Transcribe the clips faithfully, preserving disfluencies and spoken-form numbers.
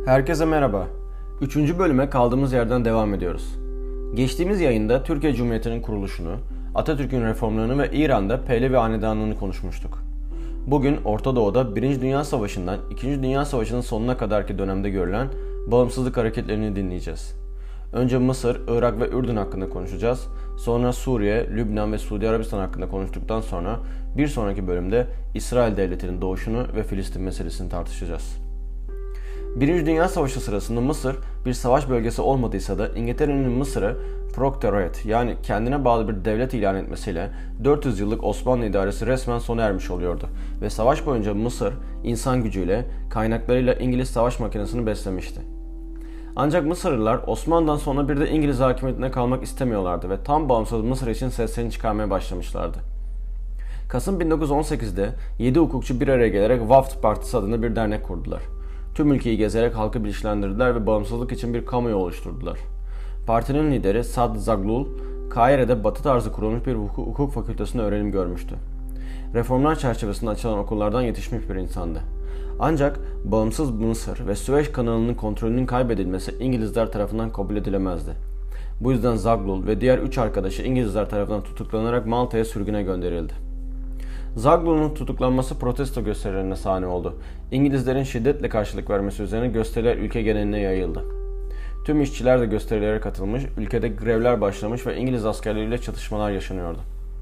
Herkese merhaba. Üçüncü bölüme kaldığımız yerden devam ediyoruz. Geçtiğimiz yayında Türkiye Cumhuriyeti'nin kuruluşunu, Atatürk'ün reformlarını ve İran'da Pehlevi Hanedanlığı'nı konuşmuştuk. Bugün Orta Doğu'da Birinci Dünya Savaşı'ndan İkinci Dünya Savaşı'nın sonuna kadarki dönemde görülen bağımsızlık hareketlerini dinleyeceğiz. Önce Mısır, Irak ve Ürdün hakkında konuşacağız. Sonra Suriye, Lübnan ve Suudi Arabistan hakkında konuştuktan sonra bir sonraki bölümde İsrail Devleti'nin doğuşunu ve Filistin meselesini tartışacağız. Birinci Dünya Savaşı sırasında Mısır bir savaş bölgesi olmadıysa da İngiltere'nin Mısır'ı Protectorate yani kendine bağlı bir devlet ilan etmesiyle dört yüz yıllık Osmanlı idaresi resmen sona ermiş oluyordu ve savaş boyunca Mısır insan gücüyle, kaynaklarıyla İngiliz savaş makinesini beslemişti. Ancak Mısırlılar Osmanlı'dan sonra bir de İngiliz hakimiyetine kalmak istemiyorlardı ve tam bağımsız Mısır için seslerini çıkarmaya başlamışlardı. Kasım bin dokuz yüz on sekiz'de yedi hukukçu bir araya gelerek Waft Partisi adında bir dernek kurdular. Tüm ülkeyi gezerek halkı bilinçlendirdiler ve bağımsızlık için bir kamuoyu oluşturdular. Partinin lideri Saad Zaglul, Kahire'de Batı tarzı kurulmuş bir hukuk, hukuk fakültesinde öğrenim görmüştü. Reformlar çerçevesinde açılan okullardan yetişmiş bir insandı. Ancak bağımsız Mısır ve Süveyş kanalının kontrolünün kaybedilmesi İngilizler tarafından kabul edilemezdi. Bu yüzden Zaglul ve diğer üç arkadaşı İngilizler tarafından tutuklanarak Malta'ya sürgüne gönderildi. Zaglul'un tutuklanması protesto gösterilerine sahne oldu. İngilizlerin şiddetle karşılık vermesi üzerine gösteriler ülke geneline yayıldı. Tüm işçiler de gösterilere katılmış, ülkede grevler başlamış ve İngiliz askerleriyle çatışmalar yaşanıyordu.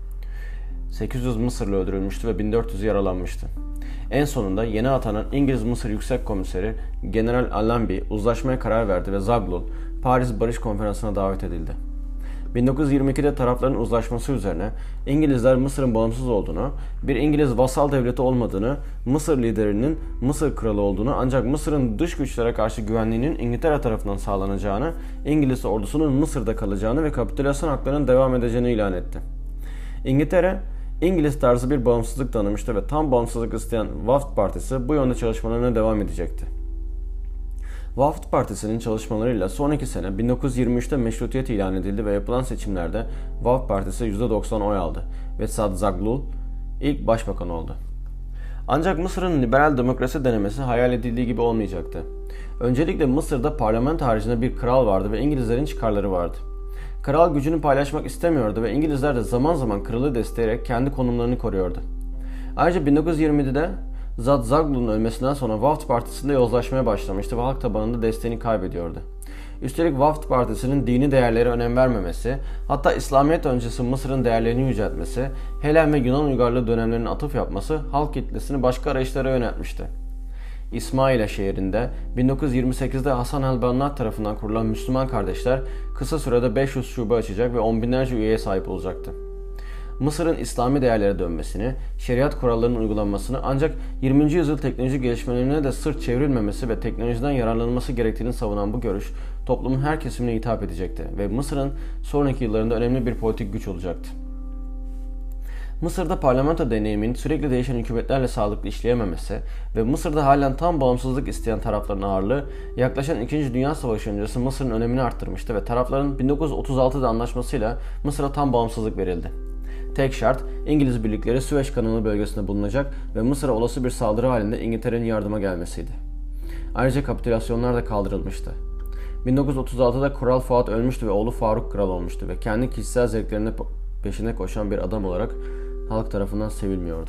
sekiz yüz Mısırlı öldürülmüştü ve bin dört yüz yaralanmıştı. En sonunda yeni atanan İngiliz Mısır Yüksek Komiseri General Allenby uzlaşmaya karar verdi ve Zaglul Paris Barış Konferansı'na davet edildi. bin dokuz yüz yirmi iki'de tarafların uzlaşması üzerine İngilizler Mısır'ın bağımsız olduğunu, bir İngiliz vasal devleti olmadığını, Mısır liderinin Mısır kralı olduğunu ancak Mısır'ın dış güçlere karşı güvenliğinin İngiltere tarafından sağlanacağını, İngiliz ordusunun Mısır'da kalacağını ve kapitülasyon haklarının devam edeceğini ilan etti. İngiltere, İngiliz tarzı bir bağımsızlık tanımıştı ve tam bağımsızlık isteyen Waft Partisi bu yönde çalışmalarına devam edecekti. Waft Partisi'nin çalışmalarıyla sonraki sene bin dokuz yüz yirmi üç'te meşrutiyet ilan edildi ve yapılan seçimlerde Waft Partisi yüzde doksan oy aldı ve Saad Zaglul ilk başbakan oldu. Ancak Mısır'ın liberal demokrasi denemesi hayal edildiği gibi olmayacaktı. Öncelikle Mısır'da parlamento haricinde bir kral vardı ve İngilizlerin çıkarları vardı. Kral gücünü paylaşmak istemiyordu ve İngilizler de zaman zaman kralı destekleyerek kendi konumlarını koruyordu. Ayrıca bin dokuz yüz yirmi'de Saad Zaglul'un ölmesinden sonra Waft Partisi'nde yozlaşmaya başlamıştı ve halk tabanında desteğini kaybediyordu. Üstelik Waft Partisi'nin dini değerlere önem vermemesi, hatta İslamiyet öncesi Mısır'ın değerlerini yüceltmesi, Helen ve Yunan uygarlığı dönemlerinin atıf yapması halk kitlesini başka arayışlara yöneltmişti. İsmaila şehrinde bin dokuz yüz yirmi sekiz'de Hasan el-Banna tarafından kurulan Müslüman kardeşler kısa sürede beş yüz şube açacak ve on binlerce üyeye sahip olacaktı. Mısır'ın İslami değerlere dönmesini, şeriat kurallarının uygulanmasını ancak yirminci yüzyıl teknoloji gelişmelerine de sırt çevrilmemesi ve teknolojiden yararlanılması gerektiğini savunan bu görüş toplumun her kesimine hitap edecekti ve Mısır'ın sonraki yıllarında önemli bir politik güç olacaktı. Mısır'da parlamento deneyiminin sürekli değişen hükümetlerle sağlıklı işleyememesi ve Mısır'da halen tam bağımsızlık isteyen tarafların ağırlığı yaklaşan İkinci Dünya Savaşı öncesi Mısır'ın önemini arttırmıştı ve tarafların bin dokuz yüz otuz altı'da anlaşmasıyla Mısır'a tam bağımsızlık verildi. Tek şart İngiliz birlikleri Süveyş kanalı bölgesinde bulunacak ve Mısır'a olası bir saldırı halinde İngiltere'nin yardıma gelmesiydi. Ayrıca kapitülasyonlar da kaldırılmıştı. bin dokuz yüz otuz altı'da Kral Fuat ölmüştü ve oğlu Faruk kral olmuştu ve kendi kişisel zevklerine peşine koşan bir adam olarak halk tarafından sevilmiyordu.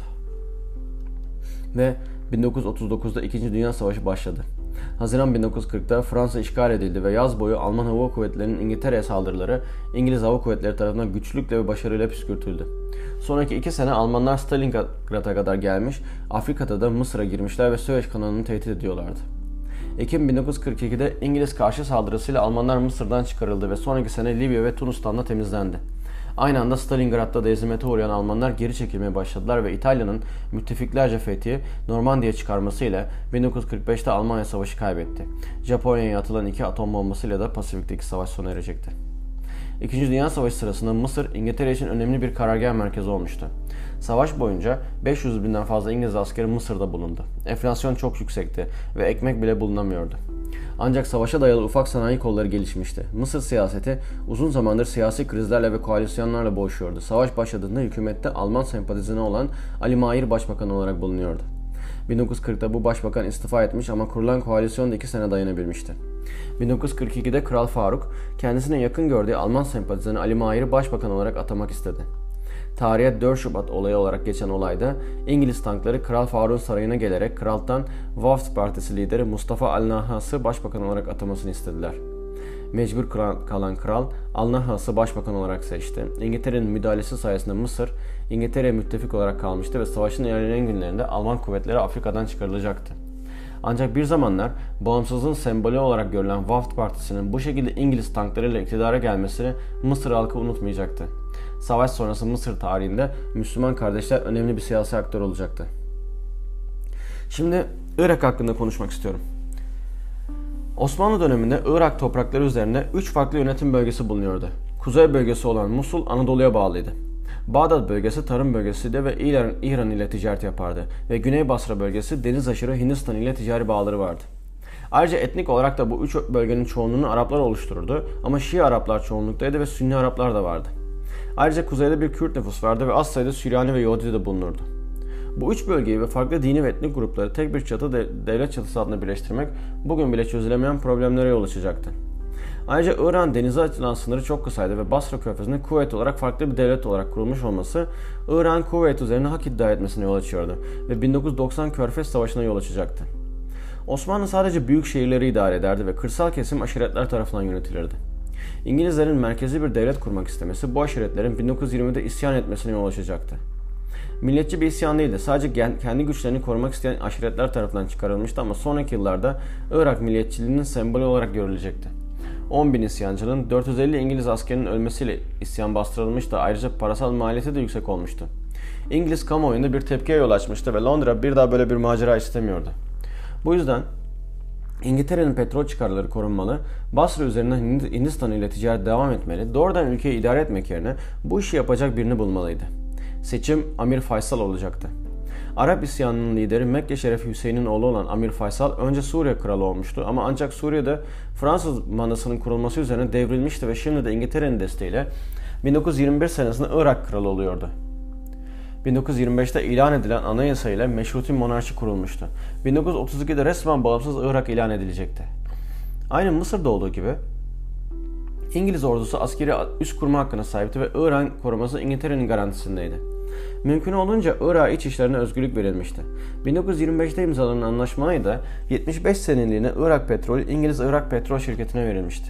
Ve bin dokuz yüz otuz dokuz'da İkinci Dünya Savaşı başladı. Haziran bin dokuz yüz kırk'ta Fransa işgal edildi ve yaz boyu Alman Hava Kuvvetleri'nin İngiltere'ye saldırıları İngiliz Hava Kuvvetleri tarafından güçlükle ve başarıyla püskürtüldü. Sonraki iki sene Almanlar Stalingrad'a kadar gelmiş, Afrika'da da Mısır'a girmişler ve Süveyş kanalını tehdit ediyorlardı. Ekim bin dokuz yüz kırk iki'de İngiliz karşı saldırısıyla Almanlar Mısır'dan çıkarıldı ve sonraki sene Libya ve Tunus'tan da temizlendi. Aynı anda Stalingrad'da da ezimete uğrayan Almanlar geri çekilmeye başladılar ve İtalya'nın müttefiklerce fethi Normandiya çıkarmasıyla bin dokuz yüz kırk beş'te Almanya savaşı kaybetti. Japonya'ya atılan iki atom bombasıyla da Pasifik'teki savaş sona erecekti. İkinci Dünya Savaşı sırasında Mısır, İngiltere için önemli bir karargah merkezi olmuştu. Savaş boyunca beş yüz binden fazla İngiliz askeri Mısır'da bulundu. Enflasyon çok yüksekti ve ekmek bile bulunamıyordu. Ancak savaşa dayalı ufak sanayi kolları gelişmişti. Mısır siyaseti uzun zamandır siyasi krizlerle ve koalisyonlarla boğuşuyordu. Savaş başladığında hükümette Alman sempatizanı olan Ali Mahir başbakan olarak bulunuyordu. bin dokuz yüz kırkta bu başbakan istifa etmiş ama kurulan koalisyon da iki sene dayanabilmişti. bin dokuz yüz kırk ikide Kral Faruk kendisine yakın gördüğü Alman sempatizanı Ali Mahir'i başbakan olarak atamak istedi. Tarihe dört Şubat olayı olarak geçen olayda İngiliz tankları Kral Faruk'un sarayına gelerek kraldan Waft Partisi lideri Mustafa Al-Nahhas'ı başbakan olarak atamasını istediler. Mecbur kalan kral Al-Nahhas'ı başbakan olarak seçti. İngiltere'nin müdahalesi sayesinde Mısır, İngiltere'ye müttefik olarak kalmıştı ve savaşın ilerleyen günlerinde Alman kuvvetleri Afrika'dan çıkarılacaktı. Ancak bir zamanlar bağımsızlığın sembolü olarak görülen Waft Partisi'nin bu şekilde İngiliz tanklarıyla iktidara gelmesini Mısır halkı unutmayacaktı. Savaş sonrası Mısır tarihinde Müslüman kardeşler önemli bir siyasi aktör olacaktı. Şimdi Irak hakkında konuşmak istiyorum. Osmanlı döneminde Irak toprakları üzerinde üç farklı yönetim bölgesi bulunuyordu. Kuzey bölgesi olan Musul Anadolu'ya bağlıydı. Bağdat bölgesi tarım bölgesiydi ve İran, İran ile ticaret yapardı ve Güney Basra bölgesi deniz aşırı Hindistan ile ticari bağları vardı. Ayrıca etnik olarak da bu üç bölgenin çoğunluğunu Araplar oluştururdu ama Şii Araplar çoğunluktaydı ve Sünni Araplar da vardı. Ayrıca kuzeyde bir Kürt nüfus vardı ve az sayıda Süryani ve Yahudi de bulunurdu. Bu üç bölgeyi ve farklı dini ve etnik grupları tek bir çatı devlet çatısı altında birleştirmek bugün bile çözülemeyen problemlere yol açacaktı. Ayrıca İran denize açılan sınırı çok kısaydı ve Basra Körfezi'nin Kuveyt olarak farklı bir devlet olarak kurulmuş olması İran Kuveyt üzerine hak iddia etmesine yol açıyordu ve bin dokuz yüz doksan Körfez Savaşı'na yol açacaktı. Osmanlı sadece büyük şehirleri idare ederdi ve kırsal kesim aşiretler tarafından yönetilirdi. İngilizlerin merkezi bir devlet kurmak istemesi bu aşiretlerin bin dokuz yüz yirmide isyan etmesine yol açacaktı. Milliyetçi bir isyan değildi, sadece kendi güçlerini korumak isteyen aşiretler tarafından çıkarılmıştı ama sonraki yıllarda Irak milliyetçiliğinin sembolü olarak görülecekti. on bin isyancının dört yüz elli İngiliz askerinin ölmesiyle isyan bastırılmıştı, ayrıca parasal maliyeti de yüksek olmuştu. İngiliz kamuoyunda bir tepkiye yol açmıştı ve Londra bir daha böyle bir macera istemiyordu. Bu yüzden İngiltere'nin petrol çıkarları korunmalı, Basra üzerinden Hindistan ile ticaret devam etmeli, doğrudan ülkeyi idare etmek yerine bu işi yapacak birini bulmalıydı. Seçim Amir Faysal olacaktı. Arap isyanının lideri Mekke Şerefi Hüseyin'in oğlu olan Amir Faysal önce Suriye kralı olmuştu ama ancak Suriye'de Fransız mandasının kurulması üzerine devrilmişti ve şimdi de İngiltere'nin desteğiyle bin dokuz yüz yirmi bir senesinde Irak kralı oluyordu. bin dokuz yüz yirmi beşte ilan edilen anayasa ile meşruti monarşi kurulmuştu. bin dokuz yüz otuz ikide resmen bağımsız Irak ilan edilecekti. Aynı Mısır'da olduğu gibi İngiliz ordusu askeri üs kurma hakkına sahipti ve İran koruması İngiltere'nin garantisindeydi. Mümkün olduğunca Irak iç işlerine özgürlük verilmişti. bin dokuz yüz yirmi beşte imzalanan anlaşmayla da yetmiş beş seneliğine Irak petrolü İngiliz Irak Petrol Şirketi'ne verilmişti.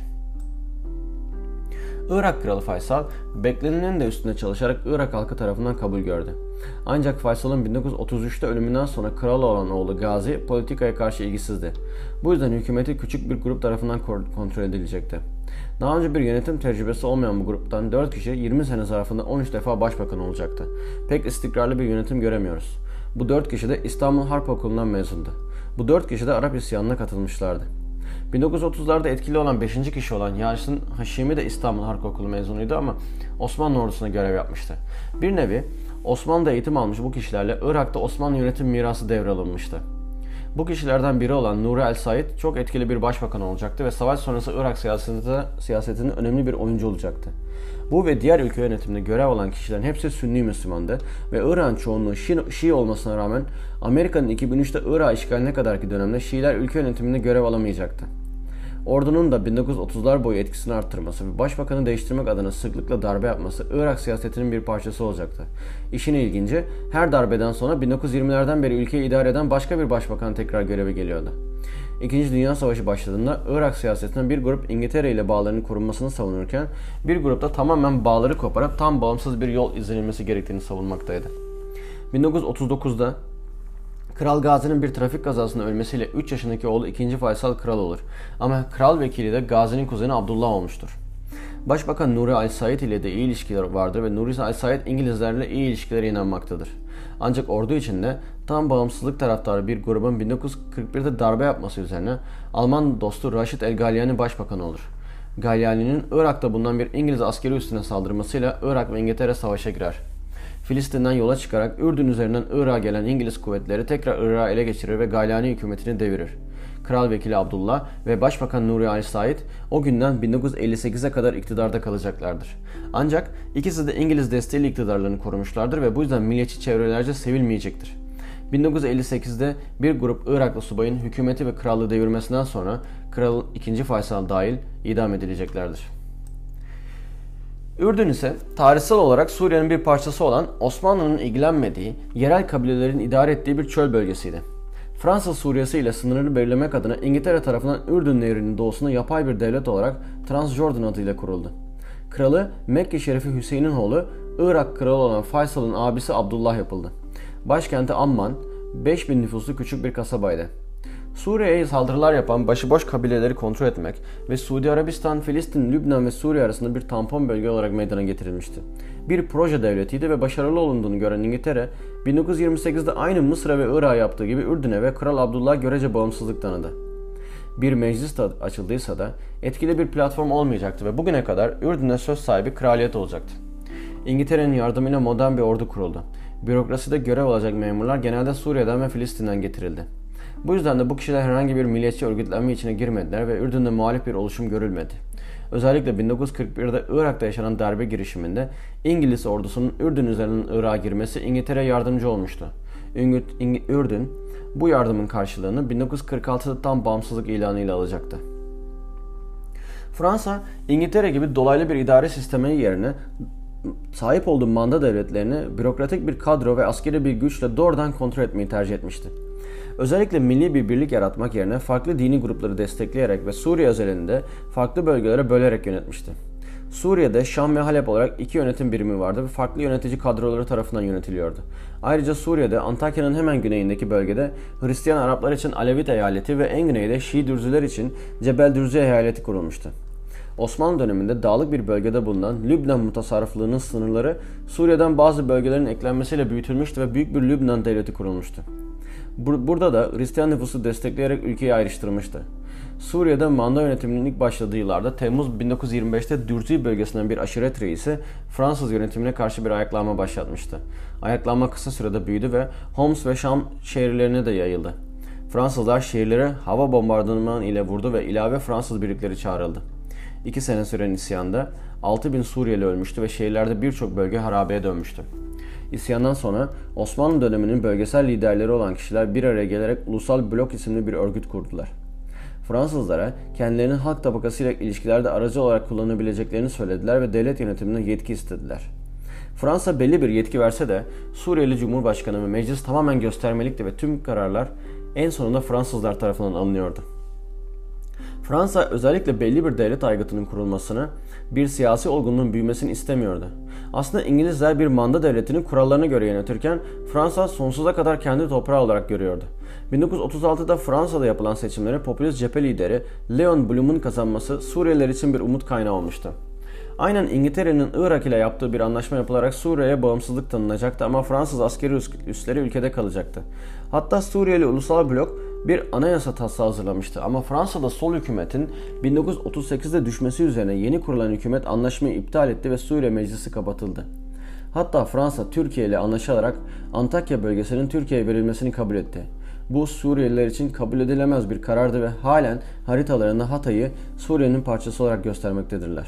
Irak Kralı Faysal, beklenenin de üstünde çalışarak Irak halkı tarafından kabul gördü. Ancak Faysal'ın bin dokuz yüz otuz üçte ölümünden sonra kral olan oğlu Gazi politikaya karşı ilgisizdi. Bu yüzden hükümeti küçük bir grup tarafından kontrol edilecekti. Daha önce bir yönetim tecrübesi olmayan bu gruptan dört kişi yirmi sene zarfında on üç defa başbakan olacaktı. Pek istikrarlı bir yönetim göremiyoruz. Bu dört kişi de İstanbul Harp Okulu'ndan mezundu. Bu dört kişi de Arap isyanına katılmışlardı. bin dokuz yüz otuzlarda etkili olan beşinci kişi olan Yasin Haşimi de İstanbul Harp Okulu mezunuydu ama Osmanlı ordusuna görev yapmıştı. Bir nevi Osmanlı'da eğitim almış bu kişilerle Irak'ta Osmanlı yönetim mirası devralınmıştı. Bu kişilerden biri olan Nuri El Said çok etkili bir başbakan olacaktı ve savaş sonrası Irak siyasetinde, siyasetinin önemli bir oyuncu olacaktı. Bu ve diğer ülke yönetiminde görev alan kişilerin hepsi Sünni Müslümandı ve Irak'ın çoğunluğu Şii, Şii olmasına rağmen Amerika'nın iki bin üçte Irak işgaline kadarki dönemde Şiiler ülke yönetiminde görev alamayacaktı. Ordunun da bin dokuz yüz otuzlar boyu etkisini arttırması ve başbakanı değiştirmek adına sıklıkla darbe yapması Irak siyasetinin bir parçası olacaktı. İşin ilginci, her darbeden sonra bin dokuz yüz yirmilerden beri ülkeyi idare eden başka bir başbakan tekrar göreve geliyordu. İkinci Dünya Savaşı başladığında Irak siyasetinden bir grup İngiltere ile bağlarının korunmasını savunurken bir grup da tamamen bağları koparıp tam bağımsız bir yol izlenilmesi gerektiğini savunmaktaydı. bin dokuz yüz otuz dokuzda Kral Gazi'nin bir trafik kazasında ölmesiyle üç yaşındaki oğlu ikinci Faysal kral olur. Ama kral vekili de Gazi'nin kuzeni Abdullah olmuştur. Başbakan Nuri Al Said ile de iyi ilişkiler vardır ve Nuri Al Said İngilizlerle iyi ilişkilere inanmaktadır. Ancak ordu içinde tam bağımsızlık taraftarı bir grubun bin dokuz yüz kırk birde darbe yapması üzerine Alman dostu Raşid El Galyani başbakan olur. Galyani'nin Irak'ta bulunan bir İngiliz askeri üssüne saldırmasıyla Irak ve İngiltere savaşa girer. Filistin'den yola çıkarak Ürdün üzerinden Irak'a gelen İngiliz kuvvetleri tekrar Irak'ı ele geçirir ve Galyani hükümetini devirir. Kral vekili Abdullah ve Başbakan Nuri Al Said o günden bin dokuz yüz elli sekize kadar iktidarda kalacaklardır. Ancak ikisi de İngiliz desteğiyle iktidarlarını korumuşlardır ve bu yüzden milliyetçi çevrelerce sevilmeyecektir. bin dokuz yüz elli sekizde bir grup Iraklı subayın hükümeti ve krallığı devirmesinden sonra Kral ikinci. Faysal dahil idam edileceklerdir. Ürdün ise tarihsel olarak Suriye'nin bir parçası olan Osmanlı'nın ilgilenmediği, yerel kabilelerin idare ettiği bir çöl bölgesiydi. Fransız Suriyesi ile sınırını belirlemek adına İngiltere tarafından Ürdün Nehri'nin doğusuna yapay bir devlet olarak Transjordan adıyla kuruldu. Kralı Mekke Şerifi Hüseyin'in oğlu Irak kralı olan Faysal'ın abisi Abdullah yapıldı. Başkenti Amman, beş bin nüfuslu küçük bir kasabaydı. Suriye'ye saldırılar yapan başıboş kabileleri kontrol etmek ve Suudi Arabistan, Filistin, Lübnan ve Suriye arasında bir tampon bölge olarak meydana getirilmişti. Bir proje devletiydi ve başarılı olunduğunu gören İngiltere, bin dokuz yüz yirmi sekizde aynı Mısır'a ve Irak'a yaptığı gibi Ürdün'e ve Kral Abdullah görece bağımsızlık tanıdı. Bir meclis açıldıysa da etkili bir platform olmayacaktı ve bugüne kadar Ürdün'e söz sahibi kraliyet olacaktı. İngiltere'nin yardımıyla modern bir ordu kuruldu. Bürokraside görev alacak memurlar genelde Suriye'den ve Filistin'den getirildi. Bu yüzden de bu kişiler herhangi bir milliyetçi örgütlenme içine girmediler ve Ürdün'de muhalif bir oluşum görülmedi. Özellikle bin dokuz yüz kırk birde Irak'ta yaşanan darbe girişiminde İngiliz ordusunun Ürdün üzerinden Irak'a girmesi İngiltere'ye yardımcı olmuştu. Ürdün bu yardımın karşılığını bin dokuz yüz kırk altıda tam bağımsızlık ilanıyla alacaktı. Fransa, İngiltere gibi dolaylı bir idare sistemi yerine sahip olduğu manda devletlerini bürokratik bir kadro ve askeri bir güçle doğrudan kontrol etmeyi tercih etmişti. Özellikle milli bir birlik yaratmak yerine farklı dini grupları destekleyerek ve Suriye özelinde farklı bölgelere bölerek yönetmişti. Suriye'de Şam ve Halep olarak iki yönetim birimi vardı ve farklı yönetici kadroları tarafından yönetiliyordu. Ayrıca Suriye'de Antakya'nın hemen güneyindeki bölgede Hristiyan Araplar için Alevit eyaleti ve en güneyde Şii Dürzüler için Cebel Dürzü eyaleti kurulmuştu. Osmanlı döneminde dağlık bir bölgede bulunan Lübnan mutasarrıflığının sınırları Suriye'den bazı bölgelerin eklenmesiyle büyütülmüştü ve büyük bir Lübnan devleti kurulmuştu. Burada da Hristiyan nüfusu destekleyerek ülkeyi ayrıştırmıştı. Suriye'de manda yönetiminin ilk başladığı yıllarda Temmuz bin dokuz yüz yirmi beşte Dürzi bölgesinden bir aşiret reisi Fransız yönetimine karşı bir ayaklanma başlatmıştı. Ayaklanma kısa sürede büyüdü ve Homs ve Şam şehirlerine de yayıldı. Fransızlar şehirleri hava bombardımanı ile vurdu ve ilave Fransız birlikleri çağrıldı. İki sene süren isyanda altı bin Suriyeli ölmüştü ve şehirlerde birçok bölge harabeye dönmüştü. İsyandan sonra Osmanlı döneminin bölgesel liderleri olan kişiler bir araya gelerek Ulusal Blok isimli bir örgüt kurdular. Fransızlara kendilerinin halk tabakasıyla ilişkilerde aracı olarak kullanabileceklerini söylediler ve devlet yönetimine yetki istediler. Fransa belli bir yetki verse de Suriyeli Cumhurbaşkanı ve meclis tamamen göstermelikti ve tüm kararlar en sonunda Fransızlar tarafından alınıyordu. Fransa özellikle belli bir devlet aygıtının kurulmasını, bir siyasi olgunluğun büyümesini istemiyordu. Aslında İngilizler bir manda devletini kurallarına göre yönetirken Fransa sonsuza kadar kendi toprağı olarak görüyordu. bin dokuz yüz otuz altıda Fransa'da yapılan seçimlere popülist cephe lideri Leon Blum'un kazanması Suriyeliler için bir umut kaynağı olmuştu. Aynen İngiltere'nin Irak ile yaptığı bir anlaşma yapılarak Suriye'ye bağımsızlık tanınacaktı ama Fransız askeri üsleri ülkede kalacaktı. Hatta Suriyeli Ulusal Blok bir anayasa taslağı hazırlamıştı ama Fransa'da sol hükümetin bin dokuz yüz otuz sekizde düşmesi üzerine yeni kurulan hükümet anlaşmayı iptal etti ve Suriye Meclisi kapatıldı. Hatta Fransa Türkiye ile anlaşarak Antakya bölgesinin Türkiye'ye verilmesini kabul etti. Bu Suriyeliler için kabul edilemez bir karardı ve halen haritalarında Hatay'ı Suriye'nin parçası olarak göstermektedirler.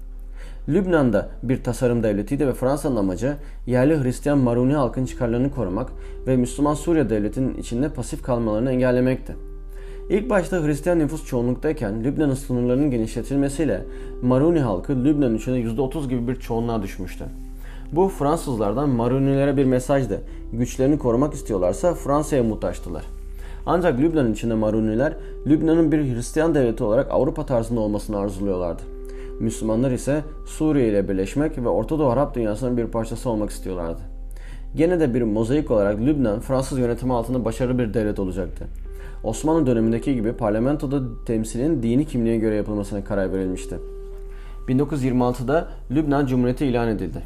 Lübnan'da bir tasarım devletiydi ve Fransa'nın amacı yerli Hristiyan Maruni halkın çıkarlarını korumak ve Müslüman Suriye devletinin içinde pasif kalmalarını engellemekti. İlk başta Hristiyan nüfus çoğunluktayken Lübnan'ın sınırlarının genişletilmesiyle Maruni halkı Lübnan'ın içinde yüzde otuz gibi bir çoğunluğa düşmüştü. Bu Fransızlardan Marunilere bir mesajdı. Güçlerini korumak istiyorlarsa Fransa'ya muhtaçtılar. Ancak Lübnan'ın içinde Maruniler Lübnan'ın bir Hristiyan devleti olarak Avrupa tarzında olmasını arzuluyorlardı. Müslümanlar ise Suriye ile birleşmek ve Orta Doğu Arap dünyasının bir parçası olmak istiyorlardı. Gene de bir mozaik olarak Lübnan Fransız yönetimi altında başarılı bir devlet olacaktı. Osmanlı dönemindeki gibi parlamentoda temsilin dini kimliğe göre yapılmasına karar verilmişti. bin dokuz yüz yirmi altıda Lübnan Cumhuriyeti ilan edildi.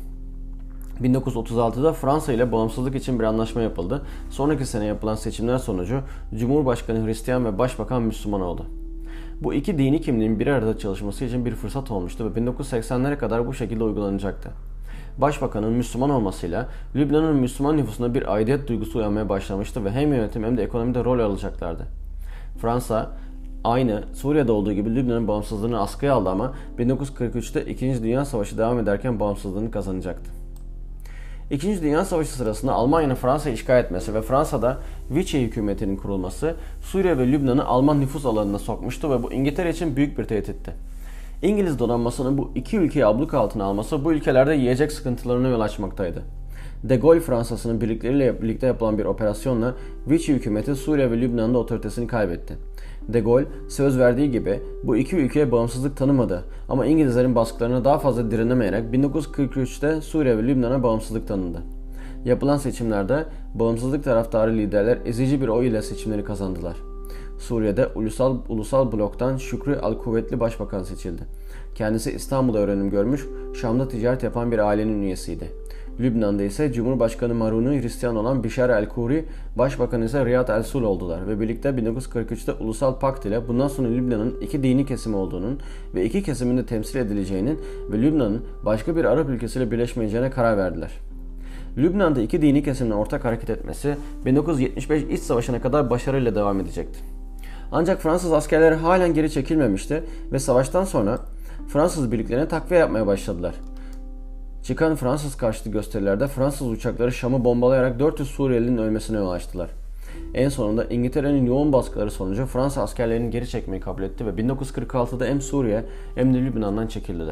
bin dokuz yüz otuz altıda Fransa ile bağımsızlık için bir anlaşma yapıldı. Sonraki sene yapılan seçimler sonucu Cumhurbaşkanı Hristiyan ve Başbakan Müslüman oldu. Bu iki dini kimliğin bir arada çalışması için bir fırsat olmuştu ve bin dokuz yüz seksenlere kadar bu şekilde uygulanacaktı. Başbakanın Müslüman olmasıyla Lübnan'ın Müslüman nüfusunda bir aidiyet duygusu uyanmaya başlamıştı ve hem yönetim hem de ekonomide rol alacaklardı. Fransa, aynı Suriye'de olduğu gibi Lübnan'ın bağımsızlığını askıya aldı ama bin dokuz yüz kırk üçte İkinci Dünya Savaşı devam ederken bağımsızlığını kazanacaktı. İkinci Dünya Savaşı sırasında Almanya'nın Fransa'yı işgal etmesi ve Fransa'da Vichy hükümetinin kurulması Suriye ve Lübnan'ı Alman nüfuz alanına sokmuştu ve bu İngiltere için büyük bir tehditti. İngiliz donanmasının bu iki ülkeyi abluk altına alması bu ülkelerde yiyecek sıkıntılarına yol açmaktaydı. De Gaulle Fransa'sının birlikleriyle birlikte yapılan bir operasyonla Vichy hükümeti Suriye ve Lübnan'da otoritesini kaybetti. De Gaulle söz verdiği gibi bu iki ülkeye bağımsızlık tanımadı ama İngilizlerin baskılarına daha fazla direnemeyerek bin dokuz yüz kırk üçte Suriye ve Lübnan'a bağımsızlık tanındı. Yapılan seçimlerde bağımsızlık taraftarı liderler ezici bir oy ile seçimleri kazandılar. Suriye'de ulusal ulusal bloktan Şükrü Al-Kuvvetli başbakan seçildi. Kendisi İstanbul'da öğrenim görmüş, Şam'da ticaret yapan bir ailenin üyesiydi. Lübnan'da ise Cumhurbaşkanı Maruni Hristiyan olan Bişar el-Kuri, Başbakan ise Riyad el-Sul oldular ve birlikte bin dokuz yüz kırk üçte Ulusal Pakt ile bundan sonra Lübnan'ın iki dini kesimi olduğunun ve iki kesimin de temsil edileceğinin ve Lübnan'ın başka bir Arap ülkesiyle birleşmeyeceğine karar verdiler. Lübnan'da iki dini kesimin ortak hareket etmesi bin dokuz yüz yetmiş beş İç Savaşı'na kadar başarıyla devam edecekti. Ancak Fransız askerleri halen geri çekilmemişti ve savaştan sonra Fransız birliklerine takviye yapmaya başladılar. Çıkan Fransız karşıtı gösterilerde Fransız uçakları Şam'ı bombalayarak dört yüz Suriyelinin ölmesine yol açtılar. En sonunda İngiltere'nin yoğun baskıları sonucu Fransa askerlerini geri çekmeyi kabul etti ve bin dokuz yüz kırk altıda hem Suriye hem de Lübnan'dan çekildiler.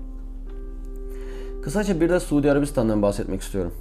Kısaca bir de Suudi Arabistan'dan bahsetmek istiyorum.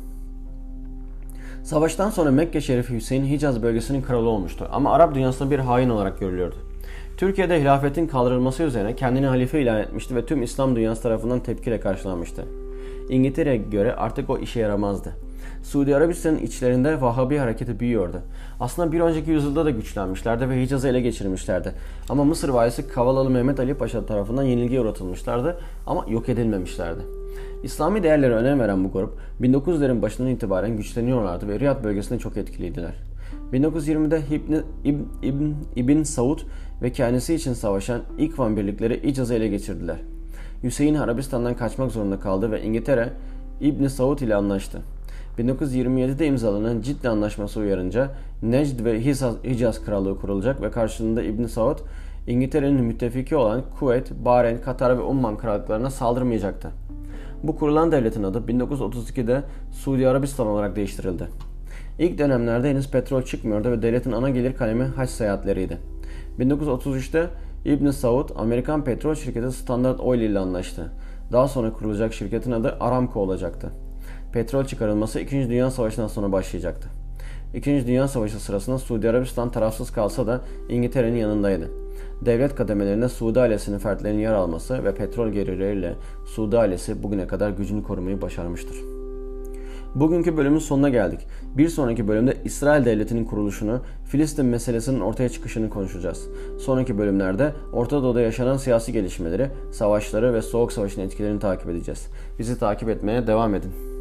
Savaştan sonra Mekke Şerifi Hüseyin Hicaz bölgesinin kralı olmuştu ama Arap dünyasında bir hain olarak görülüyordu. Türkiye'de hilafetin kaldırılması üzerine kendini halife ilan etmişti ve tüm İslam dünyası tarafından tepkiyle karşılanmıştı. İngiltere'ye göre artık o işe yaramazdı. Suudi Arabistan'ın içlerinde Vahabi hareketi büyüyordu. Aslında bir önceki yüzyılda da güçlenmişlerdi ve Hicaz'ı ele geçirmişlerdi. Ama Mısır valisi Kavalalı Mehmet Ali Paşa tarafından yenilgiye uğratılmışlardı ama yok edilmemişlerdi. İslami değerlere önem veren bu grup bin dokuz yüzlerin başından itibaren güçleniyorlardı ve Riyad bölgesinde çok etkiliydiler. bin dokuz yüz yirmide İbn, İbn, İbn, İbn Saud ve kendisi için savaşan İkvan birlikleri Hicaz'ı ele geçirdiler. Hüseyin Arabistan'dan kaçmak zorunda kaldı ve İngiltere İbn Saud ile anlaştı. bin dokuz yüz yirmi yedide imzalanan Cidde Anlaşması uyarınca Necd ve Hicaz Krallığı kurulacak ve karşılığında İbn Saud İngiltere'nin müttefiki olan Kuveyt, Bahreyn, Katar ve Umman krallıklarına saldırmayacaktı. Bu kurulan devletin adı bin dokuz yüz otuz ikide Suudi Arabistan olarak değiştirildi. İlk dönemlerde henüz petrol çıkmıyordu ve devletin ana gelir kalemi hac seyahatleriydi. bin dokuz yüz otuz üçte İbn Saud, Amerikan petrol şirketi Standard Oil ile anlaştı. Daha sonra kurulacak şirketin adı Aramco olacaktı. Petrol çıkarılması İkinci Dünya Savaşı'ndan sonra başlayacaktı. İkinci Dünya Savaşı sırasında Suudi Arabistan tarafsız kalsa da İngiltere'nin yanındaydı. Devlet kademelerinde Suudi ailesinin fertlerinin yer alması ve petrol gelirleriyle Suudi ailesi bugüne kadar gücünü korumayı başarmıştır. Bugünkü bölümün sonuna geldik. Bir sonraki bölümde İsrail Devleti'nin kuruluşunu, Filistin meselesinin ortaya çıkışını konuşacağız. Sonraki bölümlerde Orta Doğu'da yaşanan siyasi gelişmeleri, savaşları ve Soğuk Savaş'ın etkilerini takip edeceğiz. Bizi takip etmeye devam edin.